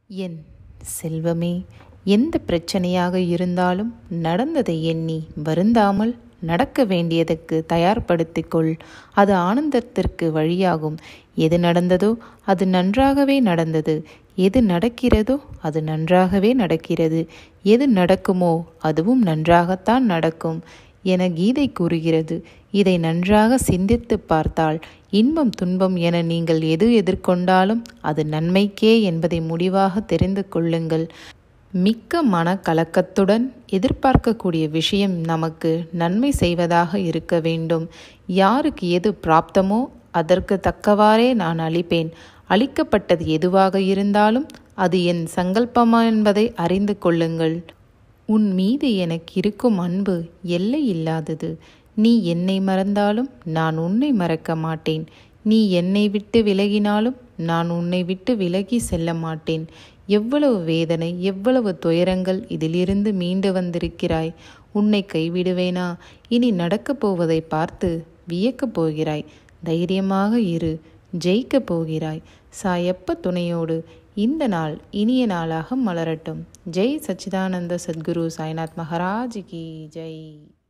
என் செல்வமே, எந்த பிரச்சனையாக இருந்தாலும் நடந்ததை எண்ணி வருந்தாமல் நடக்க வேண்டியதற்கு தயார்படுத்திக்கொள். அது ஆனந்தத்திற்கு வழியாகும். எது நடந்ததோ அது நன்றாகவே நடந்தது. எது நடக்கிறதோ அது நன்றாகவே நடக்கிறது. எது நடக்குமோ அதுவும் நன்றாகத்தான் நடக்கும் என கீதை கூறுகிறது. இதை நன்றாக சிந்தித்து பார்த்தால் இன்பம் துன்பம் என நீங்கள் எது எதிர்கொண்டாலும் அது நன்மைக்கே என்பதை முடிவாக தெரிந்து கொள்ளுங்கள். மிக்க மன கலக்கத்துடன் எதிர்பார்க்கக்கூடிய விஷயம் நமக்கு நன்மை செய்வதாக இருக்க வேண்டும். யாருக்கு எது பிராப்தமோ அதற்கு தக்கவாறே நான் அளிப்பேன். அளிக்கப்பட்டது எதுவாக இருந்தாலும் அது என் சங்கல்பமா என்பதை அறிந்து கொள்ளுங்கள். உன் மீது எனக்கு இருக்கும் அன்பு எல்லை இல்லாதது. நீ என்னை மறந்தாலும் நான் உன்னை மறக்க மாட்டேன். நீ என்னை விட்டு விலகினாலும் நான் உன்னை விட்டு விலகி செல்ல மாட்டேன். எவ்வளவு வேதனை, எவ்வளவு துயரங்கள் இதிலிருந்து மீண்டு வந்திருக்கிறாய். உன்னை கைவிடுவேனா? இனி நடக்கப் போவதை பார்த்து வியக்கப் போகிறாய். தைரியமாக இரு, ஜெயிக்கப் போகிறாய். சாயப்ப துணையோடு இந்த நாள் இனிய நாளாக மலரட்டும். ஜெய் சச்சிதானந்த சத்குரு சாய்நாத் மகாராஜ் கி ஜெய்.